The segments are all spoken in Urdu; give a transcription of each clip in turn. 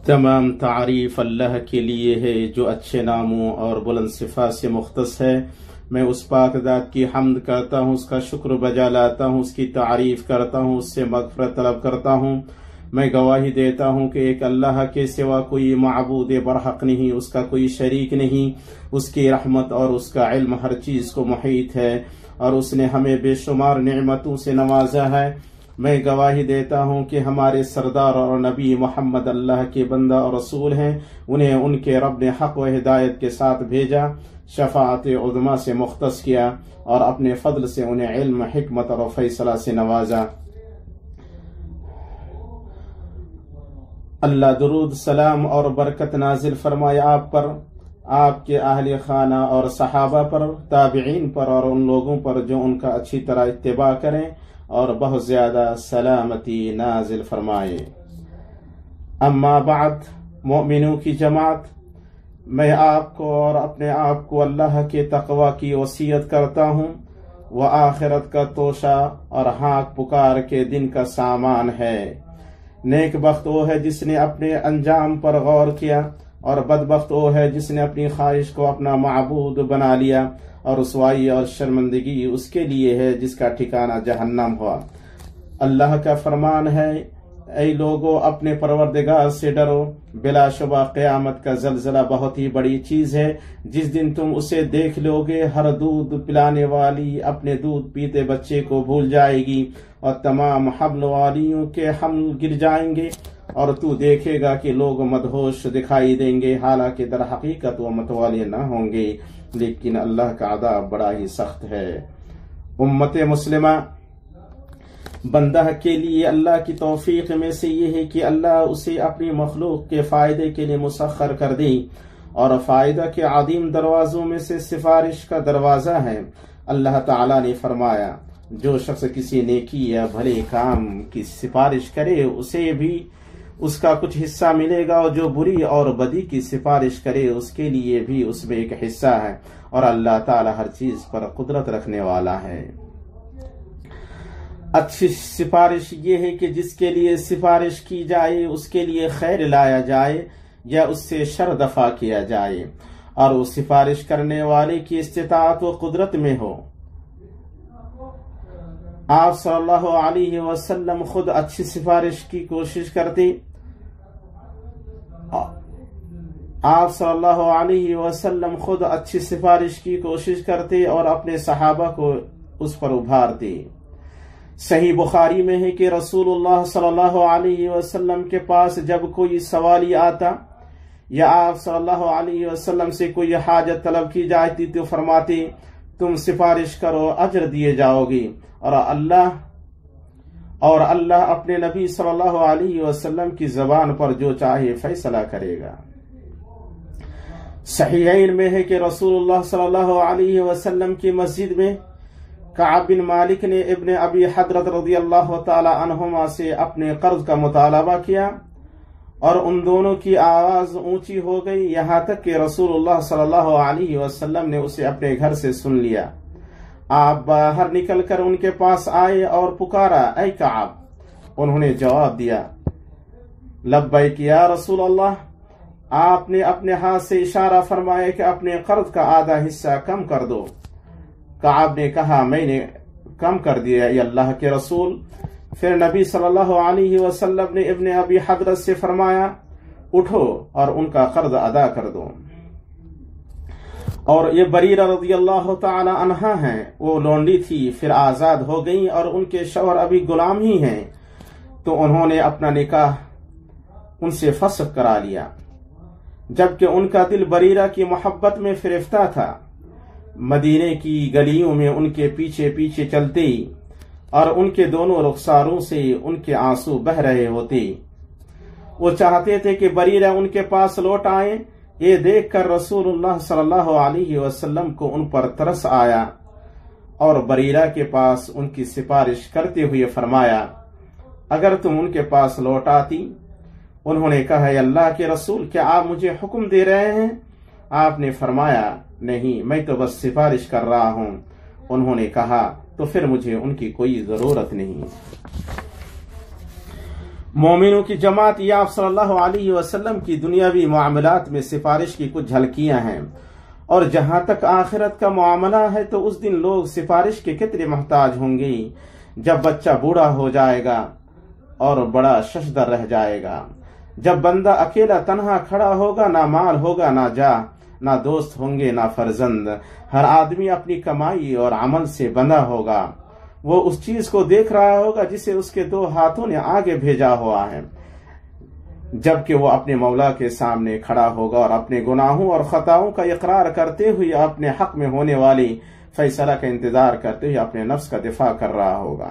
تمام تعریف اللہ کے لیے ہے جو اچھے ناموں اور بلند صفات سے مختص ہے۔ میں اس پاک ذات کی حمد کرتا ہوں، اس کا شکر بجا لاتا ہوں، اس کی تعریف کرتا ہوں، اس سے مغفرت طلب کرتا ہوں۔ میں گواہی دیتا ہوں کہ ایک اللہ کے سوا کوئی معبود برحق نہیں، اس کا کوئی شریک نہیں۔ اس کی رحمت اور اس کا علم ہر چیز کو محیط ہے، اور اس نے ہمیں بے شمار نعمتوں سے نوازا ہے۔ میں گواہی دیتا ہوں کہ ہمارے سردار اور نبی محمد اللہ کے بندہ اور رسول ہیں، انہیں ان کے رب نے حق و ہدایت کے ساتھ بھیجا، شفاعت عظمیٰ سے مختص کیا، اور اپنے فضل سے انہیں علم، حکمت اور فیصلہ سے نوازا۔ اللہ درود، سلام اور برکت نازل فرمائے آپ پر، آپ کے اہل خانہ اور صحابہ پر، تابعین پر اور ان لوگوں پر جو ان کا اچھی طرح اتباع کریں، اور بہت زیادہ سلامتی نازل فرمائے۔ اما بعد، مومنوں کی جماعت، میں آپ کو اور اپنے آپ کو اللہ کے تقوی کی وصیت کرتا ہوں۔ وہ آخرت کا توشہ اور ہانک پکار کے دن کا سامان ہے۔ نیک بخت وہ ہے جس نے اپنے انجام پر غور کیا، اور بدبخت وہ ہے جس نے اپنی خواہش کو اپنا معبود بنا لیا، اور رسوائی اور شرمندگی اس کے لیے ہے جس کا ٹھکانہ جہنم ہوا۔ اللہ کا فرمان ہے، اے لوگو اپنے پروردگار سے ڈرو، بلا شبہ قیامت کا زلزلہ بہت ہی بڑی چیز ہے۔ جس دن تم اسے دیکھ لو گے، ہر دودھ پلانے والی اپنے دودھ پیتے بچے کو بھول جائے گی، اور تمام حمل والیوں کے حمل گر جائیں گے، اور تو دیکھے گا کہ لوگ مدہوش دکھائی دیں گے، حالانکہ در حقیقت وہ متوالے نہ ہوں گے، لیکن اللہ کا عذاب بڑا ہی سخت ہے۔ امت مسلمہ، بندہ کے لیے اللہ کی توفیق میں سے یہ ہے کہ اللہ اسے اپنی مخلوق کے فائدے کے لیے مسخر کر دے، اور فائدہ کے عظیم دروازوں میں سے سفارش کا دروازہ ہے۔ اللہ تعالی نے فرمایا، جو شخص کسی نیکی یا بھلے کام کی سفارش کرے اسے بھی اس کا کچھ حصہ ملے گا، اور جو بری اور بدی کی سفارش کرے اس کے لیے بھی اس میں ایک حصہ ہے، اور اللہ تعالی ہر چیز پر قدرت رکھنے والا ہے۔ اچھی سفارش یہ ہے کہ جس کے لیے سفارش کی جائے اس کے لیے خیر لایا جائے یا اس سے شر دفع کیا جائے، اور وہ سفارش کرنے والے کی استطاعت و قدرت میں ہو۔ آپ صلی اللہ علیہ وسلم خود اچھی سفارش کی کوشش کرتے، آپ صلی اللہ علیہ وسلم خود اچھی سفارش کی کوشش کرتے اور اپنے صحابہ کو اس پر ابھارتے۔ صحیح بخاری میں ہے کہ رسول اللہ صلی اللہ علیہ وسلم کے پاس جب کوئی سوالی آتا یا آپ صلی اللہ علیہ وسلم سے کوئی حاجت طلب کی جاتی تو فرماتے، تم سفارش کرو، اجر دیے جاؤ گی، اور اللہ اپنے نبی صلی اللہ علیہ وسلم کی زبان پر جو چاہے فیصلہ کرے گا۔ صحیحین میں ہے کہ رسول اللہ صلی اللہ علیہ وسلم کی مسجد میں کعب بن مالک نے ابن ابی حضرت رضی اللہ تعالی عنہما سے اپنے قرض کا مطالبہ کیا، اور ان دونوں کی آواز اونچی ہو گئی، یہاں تک کہ رسول اللہ صلی اللہ علیہ وسلم نے اسے اپنے گھر سے سن لیا۔ آپ باہر نکل کر ان کے پاس آئے اور پکارا، اے کعب۔ انہوں نے جواب دیا، لبیک یا رسول اللہ۔ آپ نے اپنے ہاتھ سے اشارہ فرمایا کہ اپنے قرض کا آدھا حصہ کم کر دو۔ کعب نے کہا، میں نے کم کر دیا اے اللہ کے رسول۔ پھر نبی صلی اللہ علیہ وسلم نے ابن ابی حضرت سے فرمایا، اٹھو اور ان کا قرض ادا کر دو۔ اور یہ بریرہ رضی اللہ تعالی عنہا ہیں، وہ لونڈی تھی، پھر آزاد ہو گئیں، اور ان کے شوہر ابھی غلام ہی ہیں، تو انہوں نے اپنا نکاح ان سے فسخ کرا لیا، جبکہ ان کا دل بریرہ کی محبت میں فریفتہ تھا۔ مدینے کی گلیوں میں ان کے پیچھے پیچھے چلتے، اور ان کے دونوں رخساروں سے ان کے آنسو بہ رہے ہوتے۔ وہ چاہتے تھے کہ بریرہ ان کے پاس لوٹ آئیں۔ یہ دیکھ کر رسول اللہ صلی اللہ علیہ وسلم کو ان پر ترس آیا، اور بریرہ کے پاس ان کی سفارش کرتے ہوئے فرمایا، اگر تم ان کے پاس لوٹ آتی۔ انہوں نے کہا، اے اللہ کے رسول، کیا آپ مجھے حکم دے رہے ہیں؟ آپ نے فرمایا، نہیں، میں تو بس سفارش کر رہا ہوں۔ انہوں نے کہا، تو پھر مجھے ان کی کوئی ضرورت نہیں۔ مومنوں کی جماعت یہ آپ صلی اللہ علیہ وسلم کی دنیاوی معاملات میں سفارش کی کچھ جھلکیاں ہیں، اور جہاں تک آخرت کا معاملہ ہے تو اس دن لوگ سفارش کے کتنے محتاج ہوں گے جب بچہ بوڑھا ہو جائے گا اور بڑا ششدر رہ جائے گا، جب بندہ اکیلا تنہا کھڑا ہوگا، نہ مال ہوگا، نہ جاہ، نہ دوست ہوں گے، نہ فرزند، ہر آدمی اپنی کمائی اور عمل سے بندھا ہوگا، وہ اس چیز کو دیکھ رہا ہوگا جسے اس کے دو ہاتھوں نے آگے بھیجا ہوا ہے، جبکہ وہ اپنے مولا کے سامنے کھڑا ہوگا اور اپنے گناہوں اور خطاؤں کا اقرار کرتے ہوئے اپنے حق میں ہونے والی فیصلہ کا انتظار کرتے ہوئے اپنے نفس کا دفاع کر رہا ہوگا۔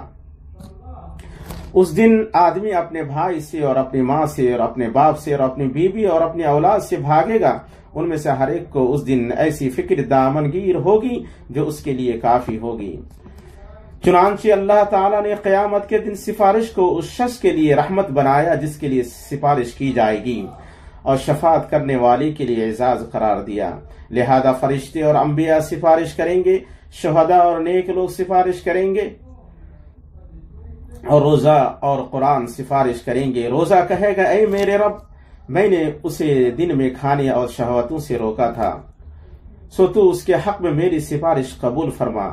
اس دن آدمی اپنے بھائی سے اور اپنی ماں سے اور اپنے باپ سے اور اپنی بیوی اور اپنی اولاد سے بھاگے گا، ان میں سے ہر ایک کو اس دن ایسی فکر دامنگیر ہوگی جو اس کے لیے کافی ہوگی۔ چنانچہ اللہ تعالیٰ نے قیامت کے دن سفارش کو اس شخص کے لیے رحمت بنایا جس کے لیے سفارش کی جائے گی، اور شفاعت کرنے والے کے لیے اعزاز قرار دیا، لہذا فرشتے اور انبیاء سفارش کریں گے، شہداء اور نیک لوگ سفارش کریں گے، اور روزہ اور قرآن سفارش کریں گے۔ روزہ کہے گا اے میرے رب، میں نے اسے دن میں کھانے اور شہوتوں سے روکا تھا، سو تو اس کے حق میں میری سفارش قبول فرما۔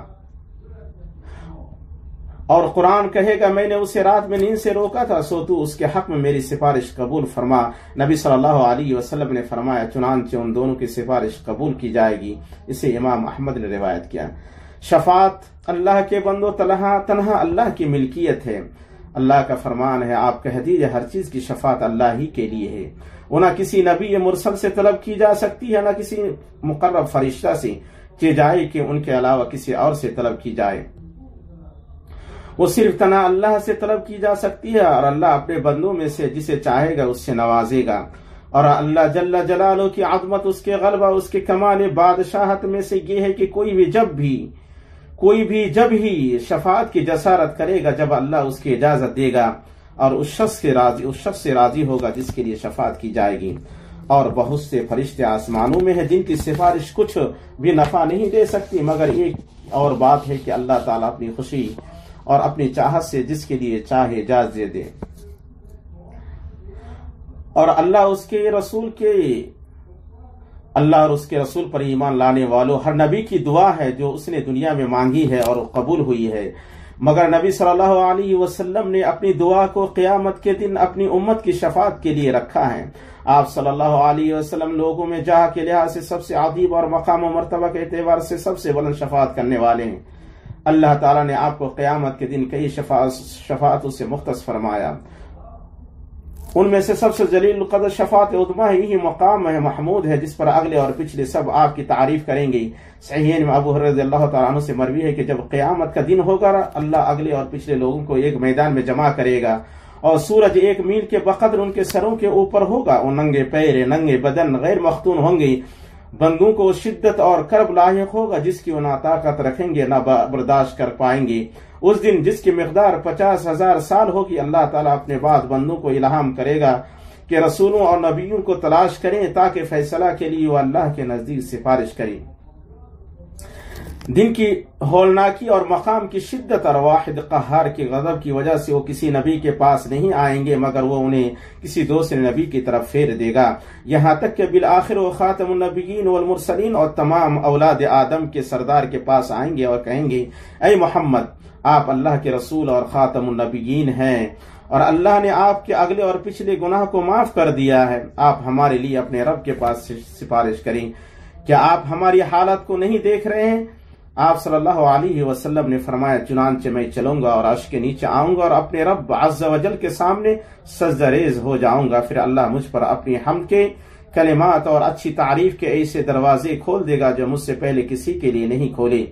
اور قرآن کہے گا میں نے اسے رات میں نیند سے روکا تھا، سو تو اس کے حق میں میری سفارش قبول فرما۔ نبی صلی اللہ علیہ وسلم نے فرمایا چنانچہ ان دونوں کی سفارش قبول کی جائے گی۔ اسے امام احمد نے روایت کیا۔ شفاعت اللہ کے بندوں تنہا اللہ کی ملکیت ہے۔ اللہ کا فرمان ہے آپ کہہ دیجئے ہر چیز کی شفاعت اللہ ہی کے لیے ہے، وہ نہ کسی نبی مرسل سے طلب کی جا سکتی ہے، نہ کسی مقرب فرشتہ سے کی جائے کہ ان کے علاوہ کسی اور سے طلب کی جائے، وہ صرف تنہا اللہ سے طلب کی جا سکتی ہے، اور اللہ اپنے بندوں میں سے جسے چاہے گا اس سے نوازے گا۔ اور اللہ جل جلالہ کی عظمت، اس کے غلبہ، اس کے کمال بادشاہت میں سے یہ ہے کہ کوئی بھی جب ہی شفاعت کی جسارت کرے گا جب اللہ اس کی اجازت دے گا، اور اس شخص سے راضی ہوگا جس کے لیے شفاعت کی جائے گی۔ اور بہت سے فرشتے آسمانوں میں ہیں جن کی سفارش کچھ بھی نفع نہیں دے سکتی، مگر ایک اور بات ہے کہ اللہ تعالیٰ اپنی خوشی اور اپنی چاہت سے جس کے لیے چاہے اجازت دے۔ اور اللہ اور اس کے رسول پر ایمان لانے والوں ہر نبی کی دعا ہے جو اس نے دنیا میں مانگی ہے اور قبول ہوئی ہے، مگر نبی صلی اللہ علیہ وسلم نے اپنی دعا کو قیامت کے دن اپنی امت کی شفاعت کے لیے رکھا ہے۔ آپ صلی اللہ علیہ وسلم لوگوں میں جاہ کے لحاظ سے سب سے عظیم اور مقام و مرتبہ کے اعتبار سے سب سے بلند شفاعت کرنے والے ہیں۔ اللہ تعالیٰ نے آپ کو قیامت کے دن کئی شفاعتوں سے مختص فرمایا، ان میں سے سب سے جلیل القدر شفاعت عظمیٰ یہی مقام ہے، محمود ہے، جس پر اگلے اور پچھلے سب آپ کی تعریف کریں گے۔ صحیحین میں ابو ہریرہ رضی اللہ تعالیٰ عنہ سے مروی ہے کہ جب قیامت کا دن ہوگا اللہ اگلے اور پچھلے لوگوں کو ایک میدان میں جمع کرے گا، اور سورج 1 میل کے بقدر ان کے سروں کے اوپر ہوگا، وہ ننگے پیر، ننگے بدن، غیر مختون ہوں گے۔ بندوں کو شدت اور کرب لاحق ہوگا جس کی وہ نہ طاقت رکھیں گے نہ برداشت کر پائیں گے۔ اس دن جس کی مقدار 50,000 سال ہوگی، اللہ تعالیٰ اپنے بعد بندوں کو الہام کرے گا کہ رسولوں اور نبیوں کو تلاش کریں تاکہ فیصلہ کے لیے وہ اللہ کے نزدیک سفارش کریں۔ دن کی ہولناکی اور مقام کی شدت اور واحد قہار کی غضب کی وجہ سے وہ کسی نبی کے پاس نہیں آئیں گے، مگر وہ انہیں کسی دوسرے نبی کی طرف پھیر دے گا، یہاں تک کہ بالآخر وہ خاتم النبیین والمرسلین اور تمام اولاد آدم کے سردار کے پاس آئیں گے اور کہیں گے اے محمد، آپ اللہ کے رسول اور خاتم النبیین ہیں، اور اللہ نے آپ کے اگلے اور پچھلے گناہ کو معاف کر دیا ہے، آپ ہمارے لیے اپنے رب کے پاس سفارش کریں۔ کیا آپ ہماری حالت کو نہیں دیکھ رہے ہیں؟ آپ صلی اللہ علیہ وسلم نے فرمایا چنانچہ میں چلوں گا اور عرش کے نیچے آؤں گا اور اپنے رب عز و جل کے سامنے سجدہ ریز ہو جاؤں گا، پھر اللہ مجھ پر اپنی حمد کے کلمات اور اچھی تعریف کے ایسے دروازے کھول دے گا جو مجھ سے پہلے کسی کے لیے نہیں کھولے۔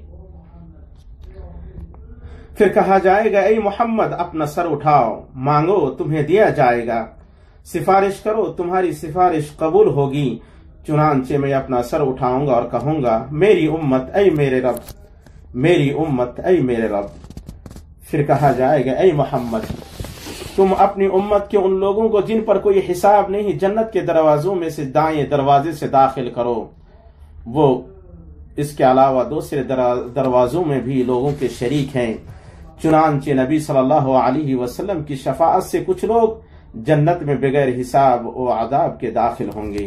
پھر کہا جائے گا اے محمد اپنا سر اٹھاؤ، مانگو تمہیں دیا جائے گا، سفارش کرو تمہاری سفارش قبول ہوگی۔ چنانچہ میں اپنا سر اٹھاؤں گا اور کہوں گا میری امت اے میرے رب، میری امت اے میرے رب۔ پھر کہا جائے گا اے محمد تم اپنی امت کے ان لوگوں کو جن پر کوئی حساب نہیں جنت کے دروازوں میں سے دائیں دروازے سے داخل کرو، وہ اس کے علاوہ دوسرے دروازوں میں بھی لوگوں کے شریک ہیں۔ چنانچہ نبی صلی اللہ علیہ وسلم کی شفاعت سے کچھ لوگ जन्नत में बगैर हिसाब व अदाब के दाखिल होंगे।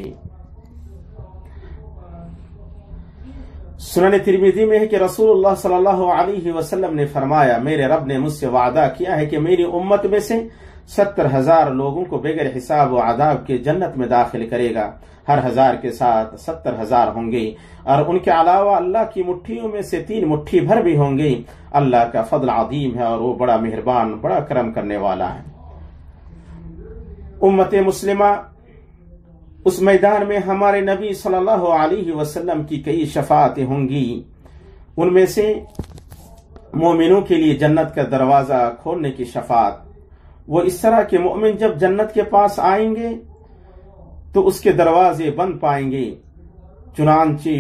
सुनन तिरमिज़ी में है कि रसूलुल्लाह सल्लल्लाहु अलैहि वसल्लम ने फरमाया, मेरे रब ने मुझसे वादा किया है कि मेरी उम्मत में से 70,000 लोगों को बगैर हिसाब व अदाब के जन्नत में दाखिल करेगा। हर 1000 के साथ 70,000 होंगे और उनके अलावा अल्लाह की मुट्ठियों में से 3 मुट्ठी भर भी होंगे। अल्लाह का फضل अजीम है और वो बड़ा मेहरबान, बड़ा करम करने वाला है। उम्मत मुस्लिमा, उस मैदान में हमारे नबी सल्लल्लाहु अलैहि वसल्लम की कई शफाअतें होंगी। उनमें से मोमिनों के लिए जन्नत का दरवाजा खोलने की शफाअत। वो इस तरह के मोमिन जब जन्नत के पास आएंगे तो उसके दरवाजे बंद पाएंगे। चुनांचे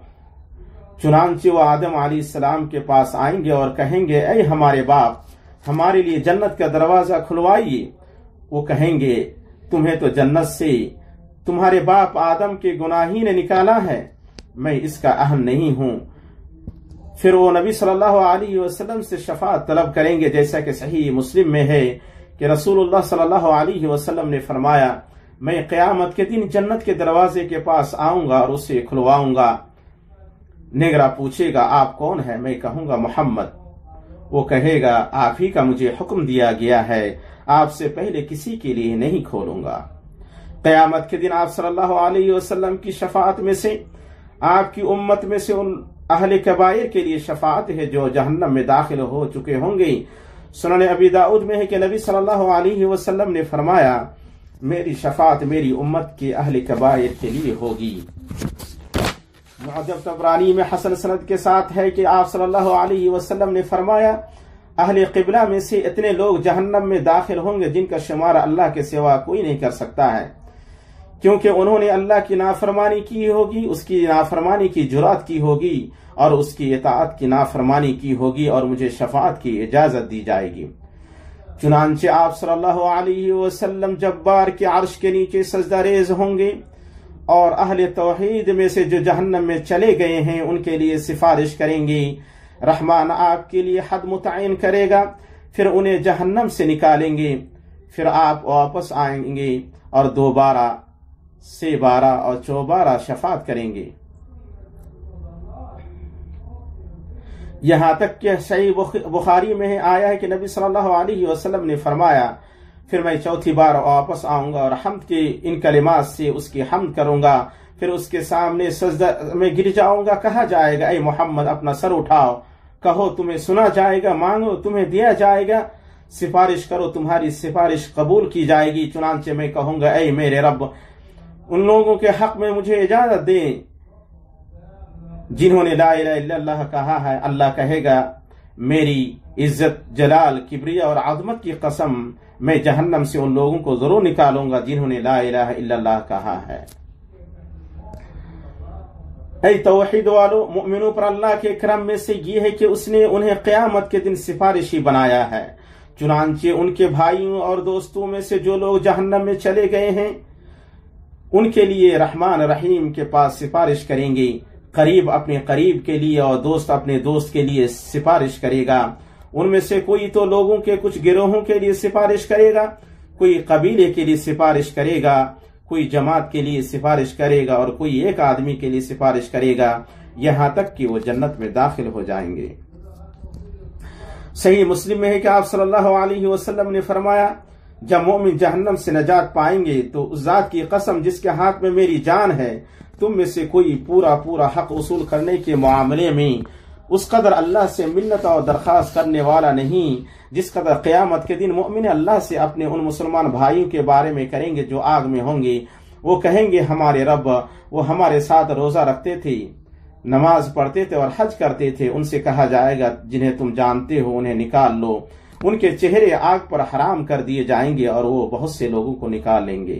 वो आदम अलैहिस्सलाम के पास आएंगे और कहेंगे, ऐ हमारे बाप, हमारे लिए जन्नत का दरवाजा खुलवाइए। वो कहेंगे, तुम्हें तो जन्नत से तुम्हारे बाप आदम के गुनाही ने निकाला है, मैं इसका अहल नहीं हूं। फिर वो नबी सल्लल्लाहु अलैहि वसल्लम से शफाअत तलब करेंगे, जैसा कि सही मुस्लिम में है कि रसूलुल्लाह सल्लल्लाहु अलैहि वसल्लम ने फरमाया, मैं क़यामत के दिन जन्नत के दरवाजे के पास आऊंगा और उसे खुलवाऊंगा। निगरा पूछेगा, आप कौन है? मैं कहूंगा, मोहम्मद। वो कहेगा, आप ही का मुझे हुक्म दिया गया है, आपसे पहले किसी के लिए नहीं खोलूंगा। क़यामत के दिन आप सल्लल्लाहु अलैहि वसल्लम की शफाअत में से, आपकी उम्मत में से उन अहले कबाइर के लिए शफाअत है जो जहन्नम में दाखिल हो चुके होंगे। सुनन अबी दाऊद में है कि नबी सल्लल्लाहु अलैहि वसल्लम ने फरमाया, मेरी शफाअत मेरी उम्मत के अहले कबाइर के लिए होगी। मुअज्जम तबरानी में हसन सनद के साथ है कि आप सल्लल्लाहु अलैहि वसल्लम ने फरमाया, अहले क़िबला में से इतने लोग जहन्नम में दाखिल होंगे जिनका शुमार अल्लाह के सिवा कोई नहीं कर सकता है, क्योंकि उन्होंने अल्लाह की नाफरमानी की होगी, उसकी नाफरमानी की जुरात की होगी और उसकी इताअत की नाफरमानी की होगी और मुझे शफाअत की इजाजत दी जाएगी। चुनांचे आप सल्लल्लाहु अलैहि वसल्लम जब्बार के अर्श के नीचे सजदा रेज होंगे और अहले तौहीद में से जो जहन्नम में चले गए हैं उनके लिए सिफारिश करेंगे। रहमान आपके लिए हद मुतयन करेगा, फिर उन्हें जहन्नम से निकालेंगे। फिर आप वापस आएंगे और दोबारा से 12 और 44 शफात करेंगे। यहां तक कि सही बुखारी में आया है कि नबी सल्लल्लाहु अलैहि वसल्लम ने फरमाया, फिर मैं चौथी बार वापस आऊंगा और हम्द के इन कलिमात से उसकी हम्द करूंगा, फिर उसके सामने सजदा में गिर जाऊंगा। कहा जाएगा, ऐ मोहम्मद अपना सर उठाओ, कहो तुम्हें सुना जाएगा, मांगो तुम्हें दिया जाएगा, सिफारिश करो तुम्हारी सिफारिश कबूल की जाएगी। चुनांचे मैं कहूंगा, ऐ मेरे रब, उन लोगों के हक में मुझे इजाजत दे जिन्होंने ला इलाहा इल्लल्लाह कहा है। अल्लाह कहेगा, मेरी इज्जत जलाल किब्रिया और आज़मत की कसम, मैं जहन्नम से उन लोगों को जरूर निकालूंगा जिन्होंने ला इलाहा इल्लल्लाह कहा है। ऐ तौहीद वालों, मुमिनों पर अल्लाह के करम में से ये है कि उसने उन्हें क़यामत के दिन सिफारिशी बनाया है। चुनांचे उनके भाइयों और दोस्तों में से जो लोग जहन्नम में चले गए हैं उनके लिए रहमान रहीम के पास सिफारिश करेंगे। करीब अपने करीब के लिए और दोस्त अपने दोस्त के लिए सिफारिश करेगा। उनमें से कोई तो लोगों के कुछ गिरोहों के लिए सिफारिश करेगा, कोई कबीले के लिए सिफारिश करेगा, कोई जमात के लिए सिफारिश करेगा और कोई एक आदमी के लिए सिफारिश करेगा, यहां तक कि वो जन्नत में दाखिल हो जाएंगे। सही मुस्लिम में है कि आप सल्लल्लाहु अलैहि वसल्लम ने फरमाया, जब मोमिन जहन्नम से नजात पाएंगे तो उस जात की कसम जिसके हाथ में मेरी जान है, तुम में से कोई पूरा पूरा हक वसूल करने के मामले में उस कदर अल्लाह से मिन्नत और दरखास्त करने वाला नहीं जिस कदर क़यामत के दिन मोमिन अल्लाह से अपने उन मुसलमान भाइयों के बारे में करेंगे जो आग में होंगे। वो कहेंगे, हमारे रब, वो हमारे साथ रोजा रखते थे, नमाज पढ़ते थे और हज करते थे। उनसे कहा जाएगा, जिन्हें तुम जानते हो उन्हें निकाल लो। उनके चेहरे आग पर हराम कर दिए जाएंगे और वो बहुत से लोगों को निकाल लेंगे।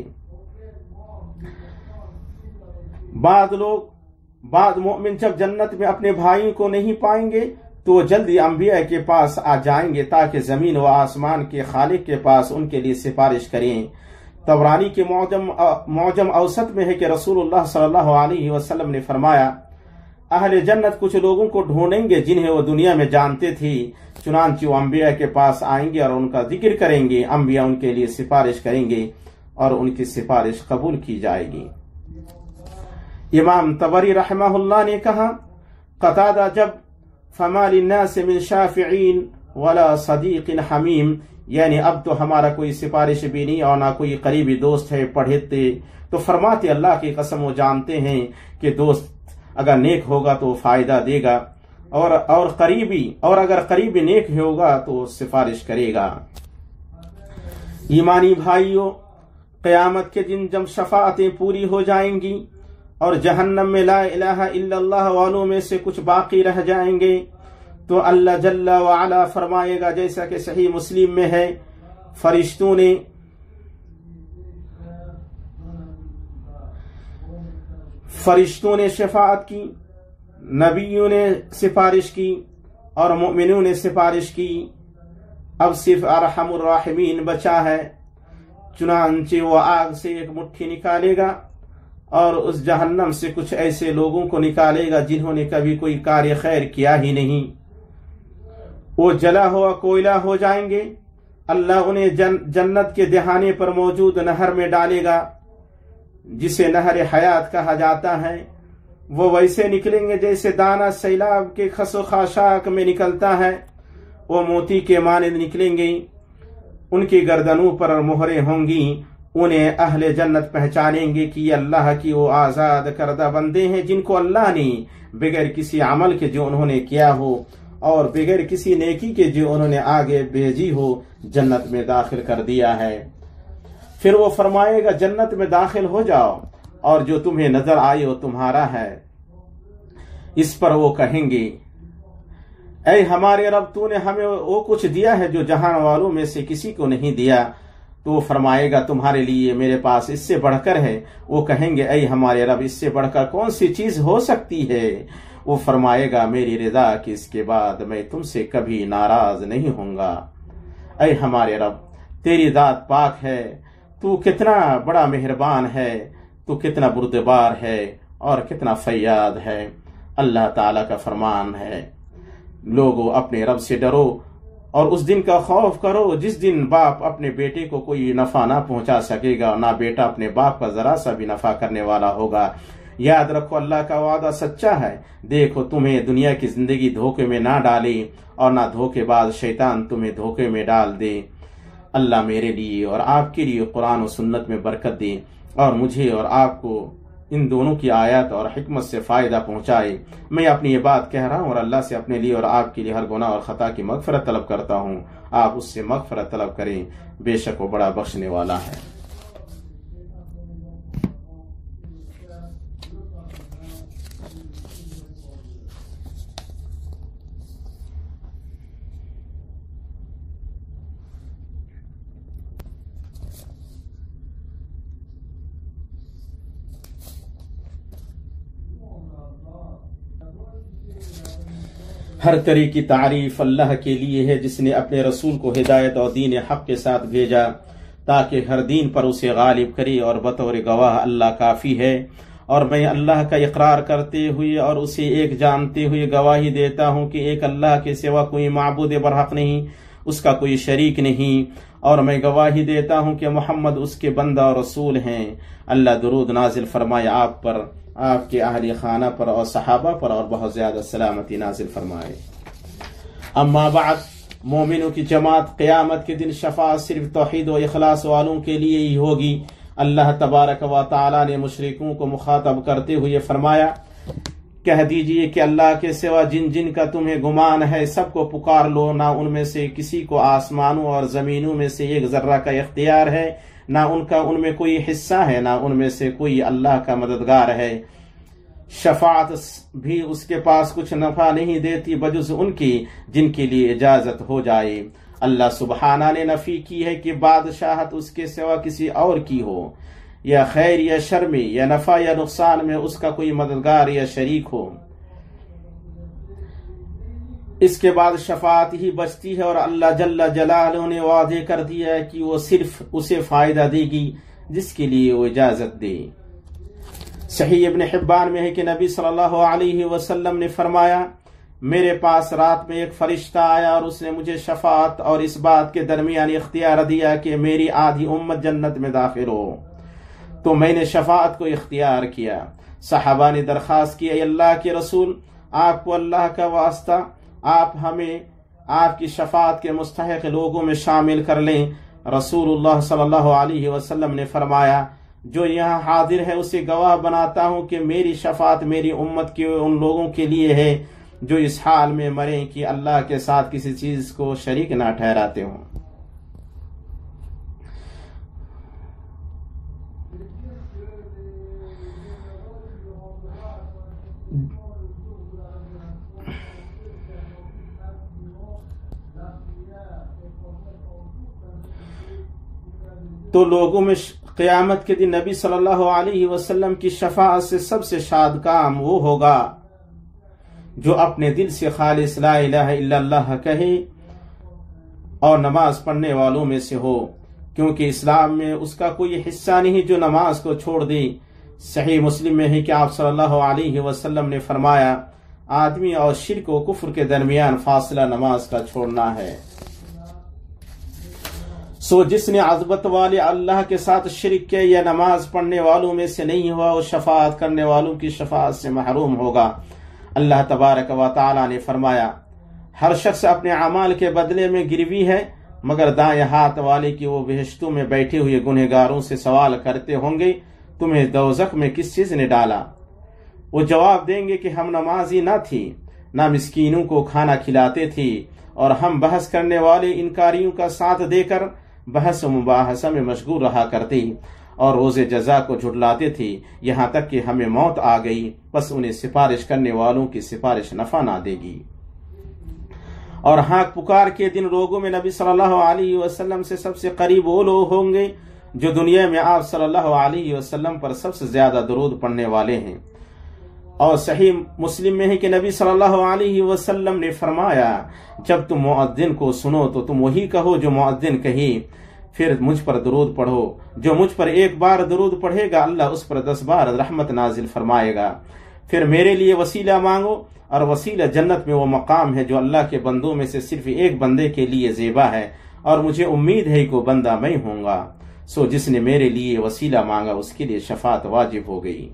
बाद मोमिन जब जन्नत में अपने भाइयों को नहीं पाएंगे तो वो जल्दी अंबिया के पास आ जाएंगे ताकि जमीन व आसमान के खालिक के पास उनके लिए सिफारिश करें। तबरानी के मौजम औसत में है कि रसूलुल्लाह सल्लल्लाहु अलैहि वसल्लम ने फरमाया, अहले जन्नत कुछ लोगों को ढूंढेंगे जिन्हें वो दुनिया में जानते थे, चुनांचे वो अंबिया के पास आएंगे और उनका जिक्र करेंगे, अंबिया उनके लिए सिफारिश करेंगे और उनकी सिफारिश कबूल की जाएगी। इमाम तबरी रहमहुल्लाह ने कहा, कतादा जब फमा लिन्नास मिन शाफिईन वला सदीकिन हमीम, यानी अब तो हमारा कोई सिफारिश भी नहीं और ना कोई करीबी दोस्त है पढ़ते, तो फरमाते अल्लाह की कसम वो जानते हैं कि दोस्त अगर नेक होगा तो फायदा देगा और अगर करीबी नेक होगा तो सिफारिश करेगा। ईमानी भाइयों, क़यामत के दिन जब शफाअतें पूरी हो जाएंगी और जहन्नम में ला इलाहा इल्लल्लाह वालों में से कुछ बाकी रह जाएंगे, तो अल्लाह जल्ला व अला फरमाएगा, जैसा कि सही मुस्लिम में है, फरिश्तों ने शफाअत की, नबियों ने सिफारिश की और मुमिनों ने सिफारिश की, अब सिर्फ अरहमुर राहिमीन बचा है। चुनांचे वो आग से एक मुट्ठी निकालेगा और उस जहन्नम से कुछ ऐसे लोगों को निकालेगा जिन्होंने कभी कोई कार्य खैर किया ही नहीं। वो जला हुआ कोयला हो जाएंगे। अल्लाह उन्हें जन्नत के दहाने पर मौजूद नहर में डालेगा, जिसे नहर हयात कहा जाता है। वो वैसे निकलेंगे जैसे दाना सैलाब के खसो खाशाक में निकलता है। वो मोती के मानंद निकलेंगे। उनकी गर्दनों पर मोहरें होंगी। उन्हें अहले जन्नत पहचानेंगे कि ये अल्लाह की वो आजाद करदा बंदे हैं जिनको अल्लाह ने बगैर किसी अमल के जो उन्होंने किया हो और बगैर किसी नेकी के जो उन्होंने आगे भेजी हो जन्नत में दाखिल कर दिया है। फिर वो फरमाएगा, जन्नत में दाखिल हो जाओ और जो तुम्हें नजर आए वो तुम्हारा है। इस पर वो कहेंगे, ऐ हमारे रब, तूने हमें वो कुछ दिया है जो जहान वालों में से किसी को नहीं दिया। तो वो फरमाएगा, तुम्हारे लिए मेरे पास इससे बढ़कर है। वो कहेंगे, ऐ हमारे रब, इससे बढ़कर कौन सी चीज हो सकती है? वो फरमाएगा, मेरी रिदा कि इसके बाद मैं तुमसे कभी नाराज नहीं होऊंगा। ऐ हमारे रब, तेरी दात पाक है, तू कितना बड़ा मेहरबान है, तू कितना बुर्दबार है और कितना फैयाद है। अल्लाह ताला का फरमान है, लोगों अपने रब से डरो और उस दिन का खौफ करो जिस दिन बाप अपने बेटे को कोई नफा ना पहुंचा सकेगा और ना बेटा अपने बाप का जरा सा भी नफा करने वाला होगा। याद रखो, अल्लाह का वादा सच्चा है। देखो, तुम्हें दुनिया की जिंदगी धोखे में ना डाले और ना धोखेबाज शैतान तुम्हें धोखे में डाल दे। अल्लाह मेरे लिए और आपके लिए कुरान और सुन्नत में बरकत दे और मुझे और आपको इन दोनों की आयत और हिकमत से फायदा पहुंचाए। मैं अपनी ये बात कह रहा हूँ और अल्लाह से अपने लिए और आपके लिए हर गुनाह और खता की मगफरत तलब करता हूँ। आप उससे मगफरत तलब करें, बेशक वो बड़ा बख्शने वाला है। हर तरह की तारीफ अल्लाह के लिए है जिसने अपने रसूल को हिदायत और दीन हक के साथ भेजा ताकि हर दीन पर उसे गालिब करे, और बतौर गवाह अल्लाह काफी है। और मैं अल्लाह का इकरार करते हुए और उसे एक जानते हुए गवाही देता हूँ कि एक अल्लाह के सिवा कोई माबूद बरहक नहीं, उसका कोई शरीक नहीं। और मैं गवाही देता हूँ कि मोहम्मद उसके बंदा और रसूल हैं। अल्लाह दुरूद नाजिल फरमाए आप पर, आपके अहले खाना पर और सहाबा पर, और बहुत ज्यादा सलामती नाजिल फरमाए। अम्मा बाद, मोमिनों की जमात क़यामत के दिन शफाअत सिर्फ तौहीद और इखलास वालों के लिए ही होगी। अल्लाह तबारक व तआला ने मुशरिकों को मुखातब करते हुए फरमाया, कह दीजिए कि अल्लाह के सिवा जिन जिन का तुम्हें गुमान है सबको पुकार लो, ना उनमें से किसी को आसमानों और जमीनों में से एक जर्रा का इख्तियार है, ना उनका उनमें कोई हिस्सा है, ना उनमें से कोई अल्लाह का मददगार है। शफाअत भी उसके पास कुछ नफा नहीं देती बजुज उनकी जिनके लिए इजाजत हो जाए। अल्लाह सुबहाना ने नफी की है कि बादशाहत उसके सिवा किसी और की हो, या खैर या शर में या नफा या नुकसान में उसका कोई मददगार या शरीक हो। इसके बाद शफाअत ही बचती है और अल्लाह जल्ला जलालुहु ने वादे कर दिया है कि वो सिर्फ उसे फायदा देगी जिसके लिए वो इजाजत दे। صحیح ابن حبان میں ہے کہ نبی صلی اللہ علیہ وسلم نے فرمایا میرے پاس رات میں ایک فرشتہ آیا اور اس نے مجھے شفاعت اور اس بات کے درمیان اختیار دیا کہ میری آدھی امت جنت میں داخل ہو، تو میں نے شفاعت کو اختیار کیا۔ صحابہ نے درخواست کی اے اللہ کے رسول، آپ کو اللہ کا واسطہ آپ ہمیں آپ کی شفاعت کے مستحق لوگوں میں شامل کر لیں۔ رسول اللہ صلی اللہ علیہ وسلم نے فرمایا جو یہاں حاضر ہے اسے گواہ بناتا ہوں کہ میری شفاعت میری امت کے ان لوگوں کے لیے ہے جو اس حال میں مریں کہ اللہ کے ساتھ کسی چیز کو شریک نہ ٹھہراتے ہوں۔ تو لوگوں میں قیامت کے دن نبی صلی اللہ علیہ وسلم کی شفاعت سے سب سے شاد کام وہ ہوگا جو اپنے دل سے خالص لا الہ الا اللہ کہے اور نماز پڑھنے والوں میں سے ہو، کیونکہ اسلام میں اس کا کوئی حصہ نہیں جو نماز کو چھوڑ دے۔ صحیح مسلم میں ہے کہ آپ صلی اللہ علیہ وسلم نے فرمایا آدمی اور شرک و کفر کے درمیان فاصلہ نماز کا چھوڑنا ہے۔ سو جس نے عظمت والے اللہ کے ساتھ شرک کیا یا نماز پڑھنے والوں میں سے نہیں ہوا وہ شفاعت کرنے والوں کی شفاعت سے محروم ہوگا۔ اللہ تبارک و تعالی نے فرمایا ہر شخص اپنے اعمال کے بدلے میں گروی ہے مگر دائیں ہاتھ والے کی، وہ بہشتوں میں بیٹھے ہوئے گنہگاروں سے سوال کرتے ہوں گے تمہیں دوزخ میں کس چیز نے ڈالا؟ وہ جواب دیں گے کہ ہم نمازی نہ تھی، نہ مسکینوں کو کھانا کھلاتے تھی، اور ہم بحث کرنے والے انکاریوں کا ساتھ دے کر بحث و مباحثہ میں مشغول رہا کرتے اور روز جزا کو جھٹلاتے تھے، یہاں تک کہ ہمیں موت آ گئی، بس انہیں سفارش کرنے والوں کی سفارش نفع نہ دے گی۔ اور ہانک پکار کے دن لوگوں میں نبی صلی اللہ علیہ وسلم سے سب سے قریب وہ لوگ ہوں گے جو دنیا میں آپ صلی اللہ علیہ وسلم پر سب سے زیادہ درود پڑھنے والے ہیں۔ اور صحیح مسلم میں ہے کہ نبی صلی اللہ علیہ وسلم نے فرمایا جب تم مؤذن کو سنو تو تم وہی کہو جو مؤذن کہی، پھر مجھ پر درود پڑھو، جو مجھ پر ایک بار درود پڑھے گا اللہ اس پر 10 بار رحمت نازل فرمائے گا۔ پھر میرے لیے وسیلہ مانگو، اور وسیلہ جنت میں وہ مقام ہے جو اللہ کے بندوں میں سے صرف ایک بندے کے لیے زیبا ہے، اور مجھے امید ہے کہ بندہ میں ہوں گا۔ سو جس نے میرے لیے وسیلہ مانگا اس کے لیے شفاعت واجب ہو گئی۔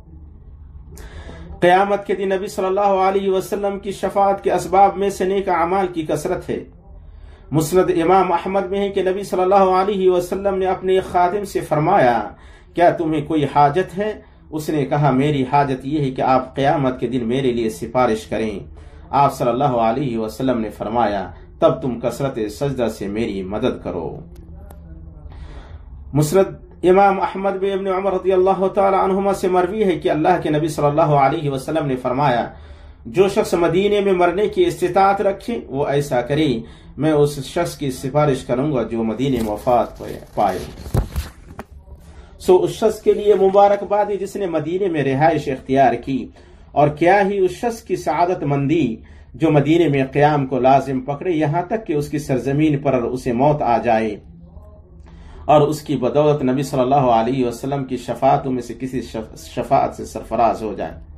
قیامت کے دن نبی صلی اللہ علیہ وسلم کی شفاعت کے اسباب میں سے نیک اعمال کی کثرت ہے۔ مسند امام احمد میں ہے کہ نبی صلی اللہ علیہ وسلم نے اپنے خادم سے فرمایا کیا تمہیں کوئی حاجت ہے؟ اس نے کہا میری حاجت یہ ہے کہ آپ قیامت کے دن میرے لیے سفارش کریں۔ آپ صلی اللہ علیہ وسلم نے فرمایا تب تم کثرت سجدہ سے میری مدد کرو۔ مسند امام احمد بن ابن عمر رضی اللہ تعالی عنہما سے مروی ہے کہ اللہ کے نبی صلی اللہ علیہ وسلم نے فرمایا جو شخص مدینے میں مرنے کی استطاعت رکھے وہ ایسا کرے، میں اس شخص کی سفارش کروں گا جو مدینے میں وفات پائے۔ سو اس شخص کے لیے مبارکباد جس نے مدینے میں رہائش اختیار کی، اور کیا ہی اس شخص کی سعادت مندی جو مدینے میں قیام کو لازم پکڑے یہاں تک کہ اس کی سرزمین پر اسے موت آ جائے، اور اس کی بدولت نبی صلی اللہ علیہ وسلم کی شفاعتوں میں سے کسی شفاعت سے سرفراز ہو جائے۔